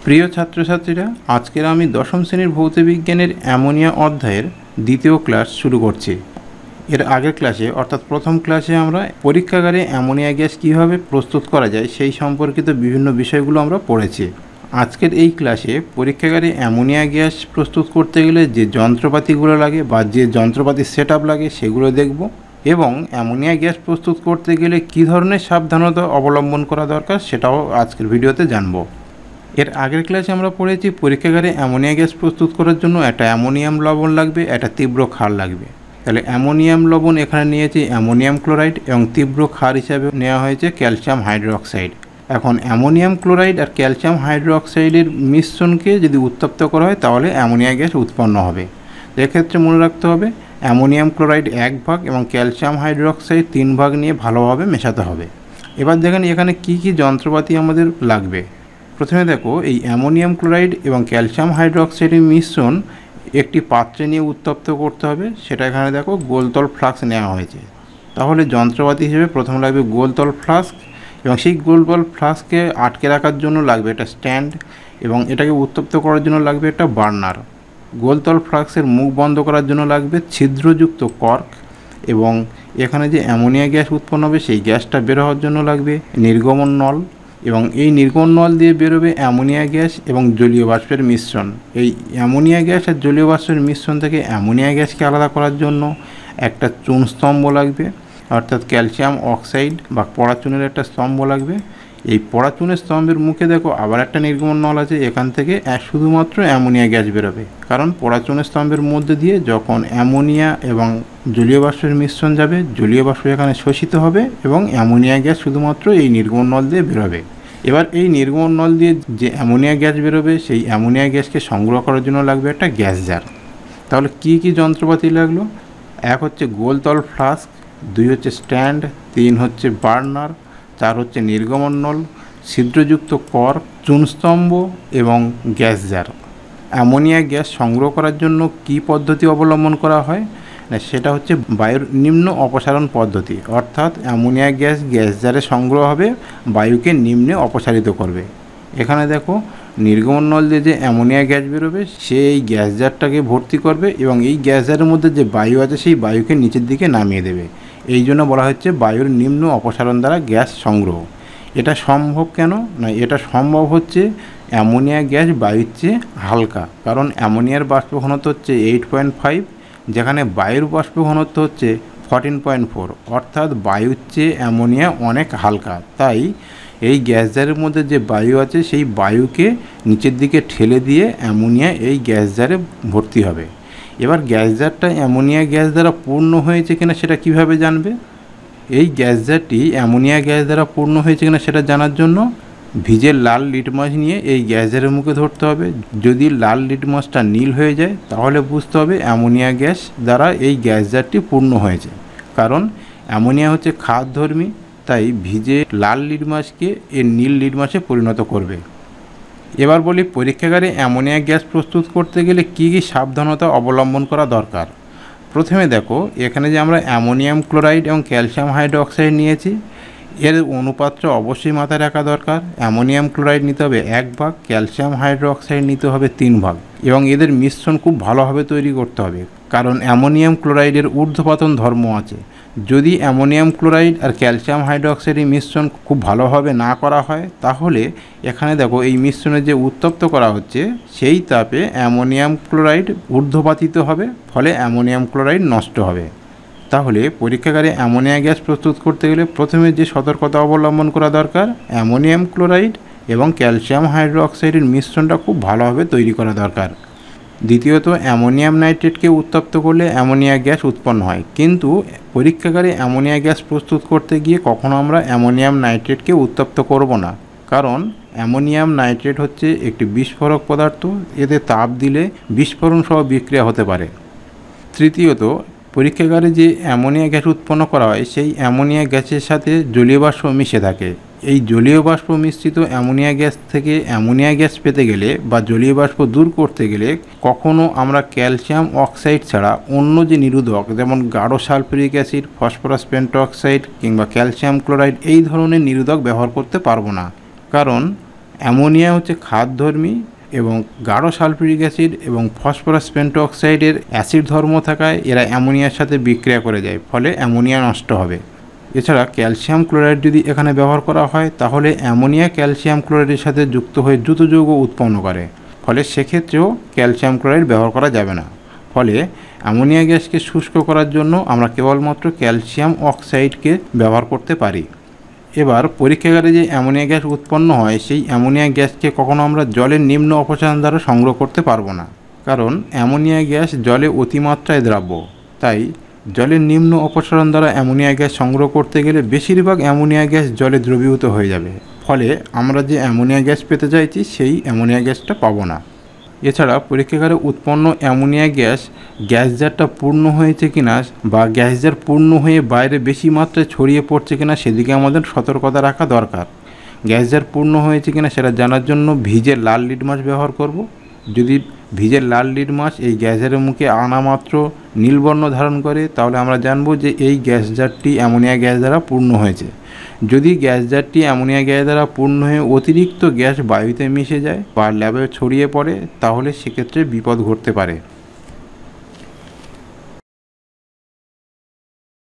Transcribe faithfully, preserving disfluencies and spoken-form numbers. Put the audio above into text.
প্রিয় ছাত্রছাত্রীরা, আজকের আমি দশম শ্রেণীর ভৌতবিজ্ঞানের অ্যামোনিয়া অধ্যায়ের দ্বিতীয় ক্লাস শুরু করছি। এর আগের ক্লাসে অর্থাৎ প্রথম ক্লাসে আমরা পরীক্ষাগারে অ্যামোনিয়া গ্যাস কীভাবে প্রস্তুত করা যায় সেই সম্পর্কিত বিভিন্ন বিষয়গুলো আমরা পড়েছি। আজকের এই ক্লাসে পরীক্ষাগারে অ্যামোনিয়া গ্যাস প্রস্তুত করতে গেলে যে যন্ত্রপাতিগুলো লাগে বা যে যন্ত্রপাতির সেট আপ লাগে সেগুলো দেখব, এবং অ্যামোনিয়া গ্যাস প্রস্তুত করতে গেলে কী ধরনের সাবধানতা অবলম্বন করা দরকার সেটাও আজকের ভিডিওতে জানব। এর আগের ক্লাসে আমরা পড়েছি পরীক্ষাগারে অ্যামোনিয়া গ্যাস প্রস্তুত করার জন্য একটা অ্যামোনিয়াম লবণ লাগবে, একটা তীব্র ক্ষার লাগবে। তাহলে অ্যামোনিয়াম লবণ এখানে নিয়েছি অ্যামোনিয়াম ক্লোরাইড, এবং তীব্র ক্ষার হিসাবে নেওয়া হয়েছে ক্যালসিয়াম হাইড্রোক্সাইড। এখন অ্যামোনিয়াম ক্লোরাইড আর ক্যালসিয়াম হাইড্রোক্সাইডের মিশ্রণকে যদি উত্তপ্ত করা হয় তাহলে অ্যামোনিয়া গ্যাস উৎপন্ন হবে। এক্ষেত্রে মনে রাখতে হবে অ্যামোনিয়াম ক্লোরাইড এক ভাগ এবং ক্যালসিয়াম হাইড্রোক্সাইড তিন ভাগ নিয়ে ভালোভাবে মেশাতে হবে। এবার দেখেন এখানে কি কি যন্ত্রপাতি আমাদের লাগবে। প্রথমে দেখো, এই অ্যামোনিয়াম ক্লোরাইড এবং ক্যালসিয়াম হাইড্রোক্সাইডের মিশ্রণ একটি পাত্রে নিয়ে উত্তপ্ত করতে হবে। সেটা এখানে দেখো গোলতল ফ্লাস্ক নেওয়া হয়েছে। তাহলে যন্ত্রপাতি হিসেবে প্রথমে লাগবে গোলতল ফ্লাস্ক, এবং সেই গোলতল ফ্লাস্ককে আটকে রাখার জন্য লাগবে একটা স্ট্যান্ড, এবং এটাকে উত্তপ্ত করার জন্য লাগবে একটা বার্নার। গোলতল ফ্লাস্কের মুখ বন্ধ করার জন্য লাগবে ছিদ্রযুক্ত কর্ক, এবং এখানে যে অ্যামোনিয়া গ্যাস উৎপন্ন হবে সেই গ্যাসটা বের হওয়ার জন্য লাগবে নির্গমন নল, এবং এই নির্গমন নল দিয়ে বেরোবে অ্যামোনিয়া গ্যাস এবং জলীয় বাষ্পের মিশ্রণ। এই অ্যামোনিয়া গ্যাস আর জলীয় বাষ্পের মিশ্রণ থেকে অ্যামোনিয়া গ্যাসকে আলাদা করার জন্য একটা চুন স্তম্ভ লাগবে, অর্থাৎ ক্যালসিয়াম অক্সাইড বা পড়াচুনের একটা স্তম্ভ লাগবে। এই পড়াচুনের স্তম্ভের মুখে দেখো আবার একটা নির্গমন নল আছে, এখান থেকে শুধুমাত্র অ্যামোনিয়া গ্যাস বেরোবে, কারণ পড়াচুনের স্তম্ভের মধ্যে দিয়ে যখন অ্যামোনিয়া এবং জলীয় বাষ্পের মিশ্রণ যাবে, জলীয় বাষ্প এখানে শোষিত হবে এবং অ্যামোনিয়া গ্যাস শুধুমাত্র এই নির্গমন নল দিয়ে বেরোবে। এবার এই নির্গমন নল দিয়ে যে অ্যামোনিয়া গ্যাস বেরোবে সেই অ্যামোনিয়া গ্যাসকে সংগ্রহ করার জন্য লাগবে একটা গ্যাস জার। তাহলে কি কি যন্ত্রপাতি লাগলো? এক হচ্ছে গোলতল ফ্লাস্ক, দুই হচ্ছে স্ট্যান্ড, তিন হচ্ছে বার্নার, চার হচ্ছে নির্গমন নল, ছিদ্রযুক্ত কর্ক, চুনস্তম্ভ এবং গ্যাস জার। অ্যামোনিয়া গ্যাস সংগ্রহ করার জন্য কি পদ্ধতি অবলম্বন করা হয় না, সেটা হচ্ছে বায়ুর নিম্ন অপসারণ পদ্ধতি, অর্থাৎ অ্যামোনিয়া গ্যাস গ্যাস জারে সংগ্রহ হবে, বায়ুকে নিম্নে অপসারিত করবে। এখানে দেখো নির্গমন নল দিয়ে যে অ্যামোনিয়া গ্যাস বেরোবে সেই গ্যাস জারটাকে ভর্তি করবে, এবং এই গ্যাস জারের মধ্যে যে বায়ু আছে সেই বায়ুকে নিচের দিকে নামিয়ে দেবে। এই জন্য বলা হচ্ছে বায়ুর নিম্ন অপসারণ দ্বারা গ্যাস সংগ্রহ। এটা সম্ভব কেন না, এটা সম্ভব হচ্ছে অ্যামোনিয়া গ্যাস বায়ুর চেয়ে হালকা, কারণ অ্যামোনিয়ার বাষ্প ঘনত্ব হচ্ছে এইট পয়েন্ট ফাইভ, যেখানে বায়ুর বাষ্প ঘনত্ব হচ্ছে ফোরটিন পয়েন্ট ফোর, অর্থাৎ বায়ুর চেয়ে অ্যামোনিয়া অনেক হালকা। তাই এই গ্যাস জারের মধ্যে যে বায়ু আছে সেই বায়ুকে নিচের দিকে ঠেলে দিয়ে অ্যামোনিয়া এই গ্যাস জারে ভর্তি হবে। এবার গ্যাস জারটা অ্যামোনিয়া গ্যাস দ্বারা পূর্ণ হয়েছে কিনা সেটা কিভাবে জানবে? এই গ্যাস জারটি অ্যামোনিয়া গ্যাস দ্বারা পূর্ণ হয়েছে কিনা সেটা জানার জন্য ভিজে লাল লিটমাস নিয়ে এই গ্যাস জারের মুখে ধরতে হবে। যদি লাল লিটমাসটা নীল হয়ে যায় তাহলে বুঝতে হবে অ্যামোনিয়া গ্যাস দ্বারা এই গ্যাস জারটি পূর্ণ হয়েছে, কারণ অ্যামোনিয়া হচ্ছে ক্ষারধর্মী, তাই ভিজে লাল লিটমাসকে এর নীল লিটমাসে পরিণত করবে। এবার বলি পরীক্ষাগারে অ্যামোনিয়া গ্যাস প্রস্তুত করতে গেলে কী কী সাবধানতা অবলম্বন করা দরকার। প্রথমে দেখো এখানে যে আমরা অ্যামোনিয়াম ক্লোরাইড এবং ক্যালসিয়াম হাইড্রোক্সাইড নিয়েছি, এর অনুপাতটা অবশ্যই মাথায় রাখা দরকার। অ্যামোনিয়াম ক্লোরাইড নিতে হবে এক ভাগ, ক্যালসিয়াম হাইড্রোক্সাইড নিতে হবে তিন ভাগ, এবং এদের মিশ্রণ খুব ভালোভাবে তৈরি করতে হবে, কারণ অ্যামোনিয়াম ক্লোরাইডের ঊর্ধ্বপতন ধর্ম আছে। যদি অ্যামোনিয়াম ক্লোরাইড আর ক্যালসিয়াম হাইড্রোক্সাইডের মিশ্রণ খুব ভালোভাবে না করা হয় তাহলে এখানে দেখো এই মিশ্রণে যে উত্তপ্ত করা হচ্ছে সেই তাপে অ্যামোনিয়াম ক্লোরাইড ঊর্ধ্বপাতিত হবে, ফলে অ্যামোনিয়াম ক্লোরাইড নষ্ট হবে। তাহলে পরীক্ষাগারে অ্যামোনিয়া গ্যাস প্রস্তুত করতে গেলে প্রথমে যে সতর্কতা অবলম্বন করা দরকার, অ্যামোনিয়াম ক্লোরাইড এবং ক্যালসিয়াম হাইড্রোক্সাইডের মিশ্রণটা খুব ভালোভাবে তৈরি করা দরকার। দ্বিতীয়ত, অ্যামোনিয়াম নাইট্রেটকে উত্তপ্ত করলে অ্যামোনিয়া গ্যাস উৎপন্ন হয়, কিন্তু পরীক্ষাগারে অ্যামোনিয়া গ্যাস প্রস্তুত করতে গিয়ে কখনো আমরা অ্যামোনিয়াম নাইট্রেটকে উত্তপ্ত করব না, কারণ অ্যামোনিয়াম নাইট্রেট হচ্ছে একটি বিস্ফোরক পদার্থ, এতে তাপ দিলে বিস্ফোরণ সহ বিক্রিয়া হতে পারে। তৃতীয়ত, পরীক্ষাগারে যে অ্যামোনিয়া গ্যাস উৎপন্ন করা হয় সেই অ্যামোনিয়া গ্যাসের সাথে জলীয় বাষ্প মিশে থাকে। এই জলীয় বাষ্প মিশ্রিত অ্যামোনিয়া গ্যাস থেকে অ্যামোনিয়া গ্যাস পেতে গেলে বা জলীয় বাষ্প দূর করতে গেলে কখনো আমরা ক্যালসিয়াম অক্সাইড ছাড়া অন্য যে নিরোধক, যেমন গাঢ় সালফিউরিক অ্যাসিড, ফসফরাস পেন্টঅক্সাইড কিংবা ক্যালসিয়াম ক্লোরাইড, এই ধরনের নিরোধক ব্যবহার করতে পারবো না, কারণ অ্যামোনিয়া হচ্ছে খাদ্যধর্মী এবং গাঢ় সালফিউরিক অ্যাসিড এবং ফসফরাস পেন্টোক্সাইডের অ্যাসিড ধর্ম থাকায় এরা অ্যামোনিয়ার সাথে বিক্রিয়া করে যায়, ফলে অ্যামোনিয়া নষ্ট হবে। এছাড়া ক্যালসিয়াম ক্লোরাইড যদি এখানে ব্যবহার করা হয় তাহলে অ্যামোনিয়া ক্যালসিয়াম ক্লোরাইডের সাথে যুক্ত হয়ে দ্রুত যৌগ উৎপন্ন করে, ফলে সেক্ষেত্রেও ক্যালসিয়াম ক্লোরাইড ব্যবহার করা যাবে না। ফলে অ্যামোনিয়া গ্যাসকে শুষ্ক করার জন্য আমরা কেবলমাত্র ক্যালসিয়াম অক্সাইডকে ব্যবহার করতে পারি। এবার পরীক্ষাগারে যে অ্যামোনিয়া গ্যাস উৎপন্ন হয় সেই অ্যামোনিয়া গ্যাসকে কখনো আমরা জলের নিম্ন অপসারণ দ্বারা সংগ্রহ করতে পারবো না, কারণ অ্যামোনিয়া গ্যাস জলে অতিমাত্রায় দ্রাব্য। তাই জলের নিম্ন অপসারণ দ্বারা অ্যামোনিয়া গ্যাস সংগ্রহ করতে গেলে বেশিরভাগ অ্যামোনিয়া গ্যাস জলে দ্রবীভূত হয়ে যাবে, ফলে আমরা যে অ্যামোনিয়া গ্যাস পেতে চাইছি সেই অ্যামোনিয়া গ্যাসটা পাবো না। এছাড়া পরীক্ষাগারে উৎপন্ন অ্যামোনিয়া গ্যাস গ্যাস জারটা পূর্ণ হয়েছে কিনা বা গ্যাস জার পূর্ণ হয়ে বাইরে বেশি মাত্রায় ছড়িয়ে পড়ছে কিনা সেদিকে আমাদের সতর্কতা রাখা দরকার। গ্যাস জার পূর্ণ হয়েছে কিনা সেটা জানার জন্য ভিজে লাল লিটমাস ব্যবহার করব। যদি ভিজে লাল লিটমাস এই গ্যাস জারের মুখে আনা মাত্র নীলবর্ণ ধারণ করে তাহলে আমরা জানবো যে এই গ্যাস জারটি অ্যামোনিয়া গ্যাস দ্বারা পূর্ণ হয়েছে। যদি গ্যাস জারটি অ্যামোনিয়া গ্যাস দ্বারা পূর্ণ হয়ে অতিরিক্ত গ্যাস বায়ুতে মিশে যায় বা ল্যাবে ছড়িয়ে পড়ে তাহলে সেক্ষেত্রে বিপদ ঘটতে পারে।